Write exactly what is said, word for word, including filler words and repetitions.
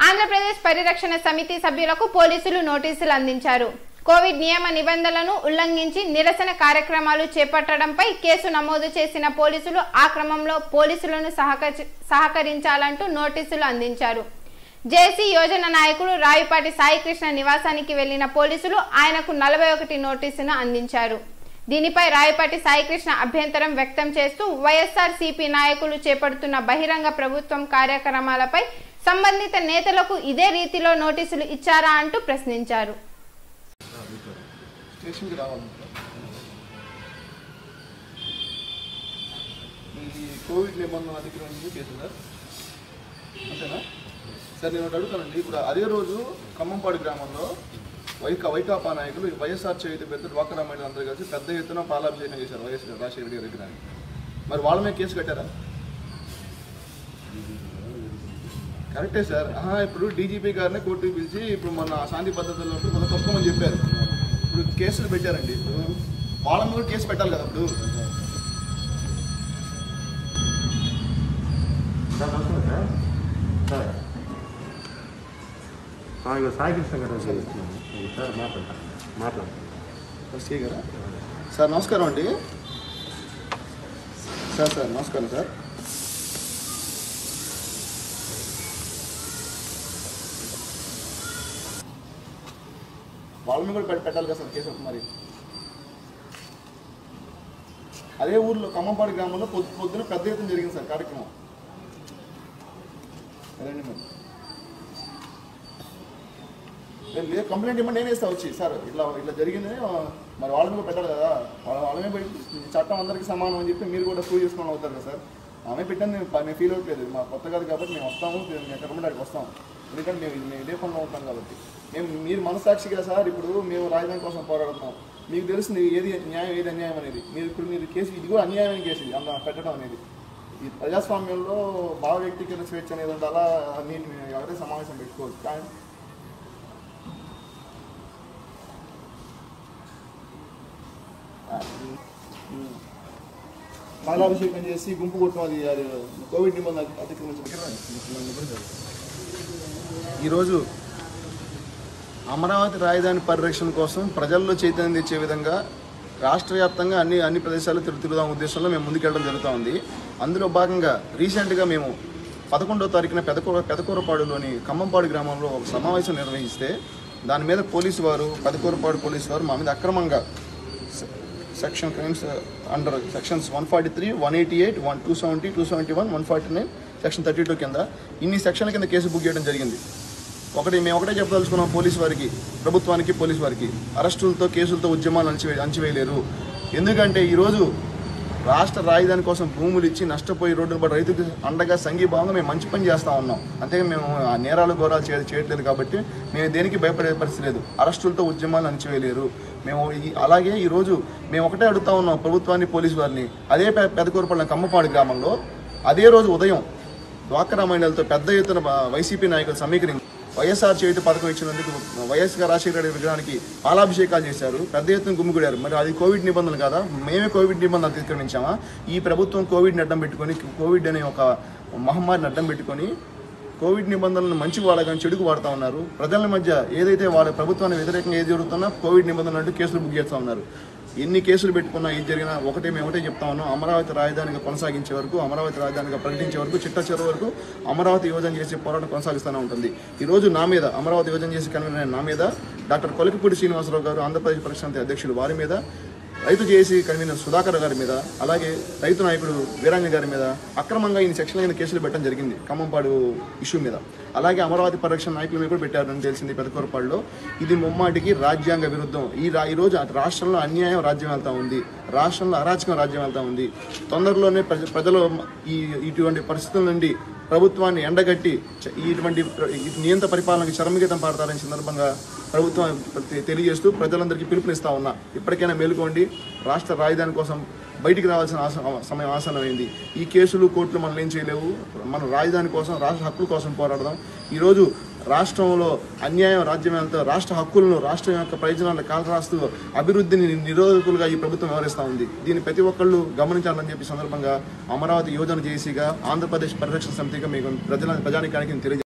ఆంధ్రప్రదేశ్ పరిరక్షణ సమితి సభ్యులకు పోలీసులు నోటీసులు అందించారు. కోవిడ్ నియమ నిబంధనలను ఉల్లంఘించి నిరసన కార్యక్రమాలు చేపట్టడంపై కేసు నమోదు చేసిన పోలీసులు ఆ క్రమంలో పోలీసులను సహకరించాలంటూ నోటీసులు అందించారు. జేసీ యోజన నాయకుడు రావిపాటి సాయికృష్ణ నివాసానికి వెళ్లిన పోలీసులు ఆయనకు నలభై ఒకటి నోటీసును అందించారు. దీనిపై రావిపాటి సాయికృష్ణ అభ్యంతరం వ్యక్తం చేస్తూ వైఎస్ఆర్ సిపి నాయకులు చేపడుతున్న బహిరంగ ప్రభుత్వం కార్యక్రమాలపై సంబంధిత నేతలకు ఇదే రీతిలో నోటీసులు ఇచ్చారా అంటూ ప్రశ్నించారు. కోవిడ్ నిబంధనలు అతిక్రమించి కేసులు అంతేనా సార్? నేను అడుగుతానండి. ఇప్పుడు అదే రోజు ఖమ్మంపాడు గ్రామంలో వైకా వైకాపా నాయకులు వైఎస్ఆర్ చేయుత పెద్ద డ్వాక్రా మహిళలు అందరూ కలిసి పెద్ద ఎత్తున పాలాభిషేకం చేశారు వైఎస్ రాజశేఖర రెడ్డి విగ్రహానికి. మరి వాళ్ళ మీద కేసు కట్టారా? కరెక్టే సార్. ఇప్పుడు డీజీపీ గారిని కోర్టుకు పిలిచి ఇప్పుడు మన శాంతి పద్ధతుల్లో కొంత తప్పమని చెప్పారు. ఇప్పుడు కేసులు పెట్టారండి. ఇప్పుడు వాళ్ళ మీద కూడా కేసు పెట్టాలి కదా. ఇప్పుడు సాయికృష్ణ గారు సార్ మాట్లాడతారు మాట్లాడతారు గారా సార్? నమస్కారం అండి సార్. సార్ నమస్కారం సార్. వాళ్ళని కూడా పెట్టాలి కదా సార్ కేసు. మరి అదే ఊర్లో ఖమ్మంపాడు గ్రామంలో పొద్దు పొద్దున పెద్ద ఎత్తున జరిగింది సార్ కార్యక్రమం. అదండి మరి లేదు కంప్లైంట్ ఇవ్వండి, నేనే ఇస్తా వచ్చి సార్ ఇట్లా ఇట్లా జరిగింది మరి వాళ్ళని కూడా పెట్టాలి కదా. వాళ్ళ వాళ్ళమే పెట్టి చట్టం అందరికీ సమానం అని చెప్పి మీరు కూడా ప్రూవ్ చేసుకోవడం అవుతారు కదా సార్. ఆమె పెట్టాను మేము ఫీల్ అవ్వట్లేదు. మా కొత్త కాదు కాబట్టి మేము వస్తాము, మేము ఎక్కడ ఉంటే అక్కడికి వస్తాం. ఎందుకంటే మేము మేము ఇదే పనులు అవుతాం కాబట్టి. మేము మీరు మనసాక్షిగా సార్ ఇప్పుడు మేము రాజధాని కోసం పోరాడుతున్నాం. మీకు తెలుస్తుంది ఏది న్యాయం ఏది అన్యాయం అనేది. మీరు ఇప్పుడు మీరు కేసు ఇది కూడా అన్యాయమైన కేసు ఇది అంత పెట్టడం అనేది. ఈ ప్రజాస్వామ్యంలో భావ వ్యక్తీకరణ స్వేచ్ఛ అనేది ఉండాలా. నేను ఎవరైతే సమావేశం పెట్టుకోవచ్చు. కానీ పాలాభిషేకం చేసి గుంపు కొట్టడం అది అది కోవిడ్ నిబంధన అతిక్రమించడం. ఈరోజు అమరావతి రాజధాని పరిరక్షణ కోసం ప్రజల్లో చైతన్యం తెచ్చే విధంగా రాష్ట్ర వ్యాప్తంగా అన్ని అన్ని ప్రదేశాలు తిరుగు తిరుగుదాం ఉద్దేశంలో మేము ముందుకెళ్ళడం జరుగుతూ ఉంది. అందులో భాగంగా రీసెంట్గా మేము పదకొండవ తారీఖున పెదకూర పెదకూరపాడులోని ఖమ్మంపాడు గ్రామంలో ఒక సమావేశం నిర్వహిస్తే దాని మీద పోలీసు వారు పెదకూరపాడు పోలీసు వారు మా మీద అక్రమంగా section crimes under sections one forty three one eighty eight one two seventy two seventy one one forty nine section thirty two కింద ఇన్ని సెక్షన్ల కింద కేసు బుక్ చేయడం జరిగింది. ఒకటి మేము ఒకటే చెప్పదలుచుకున్నాం పోలీసు వారికి, ప్రభుత్వానికి, పోలీసు వారికి అరెస్టులతో కేసులతో ఉద్యమాలు అంచివే అంచివేయలేరు. ఎందుకంటే ఈరోజు రాష్ట్ర రాజధాని కోసం భూములు ఇచ్చి నష్టపోయి రోడ్డును పడి రైతుకి అండగా సంఘీభావంగా మేము మంచి పని చేస్తూ ఉన్నాం. అంతేగా మేము ఆ నేరాలు ఘోరాలు చే చేయట్లేదు కాబట్టి మేము దేనికి భయపడే పరిస్థితి లేదు. అరెస్టులతో ఉద్యమాలు అణచివేయలేరు మేము. అలాగే ఈరోజు మేము ఒకటే అడుగుతా ఉన్నాం ప్రభుత్వాన్ని, పోలీసు వారిని. అదే పెదకూరపల్లి ఖమ్మపాడు గ్రామంలో అదే రోజు ఉదయం డ్వాక్రా మహిళలతో పెద్ద ఎత్తున వైసీపీ నాయకులు సమీకరించి వైఎస్ఆర్ చేయుత పథకం ఇచ్చినందుకు వైఎస్ రాజశేఖర రెడ్డి విగ్రహానికి పాలాభిషేకాలు చేశారు. పెద్ద ఎత్తున గుమ్మిగూడారు. మరి అది కోవిడ్ నిబంధనలు కదా? మేమే కోవిడ్ నిబంధనలు అతిక్రమించామా? ఈ ప్రభుత్వం కోవిడ్ని అడ్డం పెట్టుకొని, కోవిడ్ అనే ఒక మహమ్మారిని అడ్డం పెట్టుకొని కోవిడ్ నిబంధనలను మంచికి వాడగానే చెడుకు వాడుతూ ఉన్నారు. ప్రజల మధ్య ఏదైతే వాళ్ళ ప్రభుత్వానికి వ్యతిరేకంగా ఏది జరుగుతున్నా కోవిడ్ నిబంధనలు అంటూ కేసులు బుక్ చేస్తూ ఉన్నారు. ఎన్ని కేసులు పెట్టుకున్నా ఇది జరిగినా ఒకటే మేము ఒకటే చెప్తా ఉన్నాం. అమరావతి రాజధానిగా కొనసాగించే వరకు, అమరావతి రాజధానిగా ప్రకటించే వరకు, చిట్ట చివరి వరకు అమరావతి యోజన చేసే పోరాటం కొనసాగిస్తూనే ఉంటుంది. ఈరోజు నా మీద అమరావతి యోజన చేసి కన్వీనర్ నా మీద, డాక్టర్ కొలికిపూడి శ్రీనివాసరావు గారు ఆంధ్రప్రదేశ్ పరిరక్షణ సమితి అధ్యక్షులు వారి మీద, రైతు జేఏసీ కన్వీనర్ సుధాకర్ గారి మీద, అలాగే రైతు నాయకుడు వీరాంజ గారి మీద అక్రమంగా ఈ సెక్షన్ల కింద కేసులు పెట్టడం జరిగింది ఖమ్మంపాడు ఇష్యూ మీద. అలాగే అమరావతి పరిరక్షణ నాయకుల మీద కూడా పెట్టారని తెలిసింది పెదకూరపాడులో. ఇది ముమ్మాటికి రాజ్యాంగ విరుద్ధం. ఈ రా ఈరోజు రాష్ట్రంలో అన్యాయం రాజ్యం వెళ్తూ ఉంది, రాష్ట్రంలో అరాచకం రాజ్యం వెళ్తూ ఉంది. తొందరలోనే ప్రజ ప్రజలు ఈ ఇటువంటి పరిస్థితుల నుండి ప్రభుత్వాన్ని ఎండగట్టి ఇటువంటి నియంత్ర పరిపాలనకు చరమగీతం పాడతారని సందర్భంగా ప్రభుత్వం తెలియజేస్తూ ప్రజలందరికీ పిలుపునిస్తా ఉన్నా. ఇప్పటికైనా మేలుకోండి. రాష్ట్ర రాజధాని కోసం బయటికి రావాల్సిన సమయం ఆసన్నమైంది. ఈ కేసులు, కోర్టులు మనం ఏం చేయలేవు. మనం రాజధాని కోసం, రాష్ట్ర హక్కుల కోసం పోరాడదాం. ఈరోజు రాష్ట్రంలో అన్యాయం రాజ్యం వెళ్తూ రాష్ట్ర హక్కులను, రాష్ట్రం యొక్క ప్రయోజనాలను కాలరాస్తూ అభివృద్ధిని నిరోధకులుగా ఈ ప్రభుత్వం వ్యవహరిస్తూ ఉంది. దీన్ని ప్రతి ఒక్కళ్ళు గమనించాలని చెప్పి సందర్భంగా అమరావతి యోజన జేసీగా, ఆంధ్రప్రదేశ్ పరిరక్షణ సమితిగా మీకు ప్రజల ప్రజానికానికి తెలియజేస్తాను.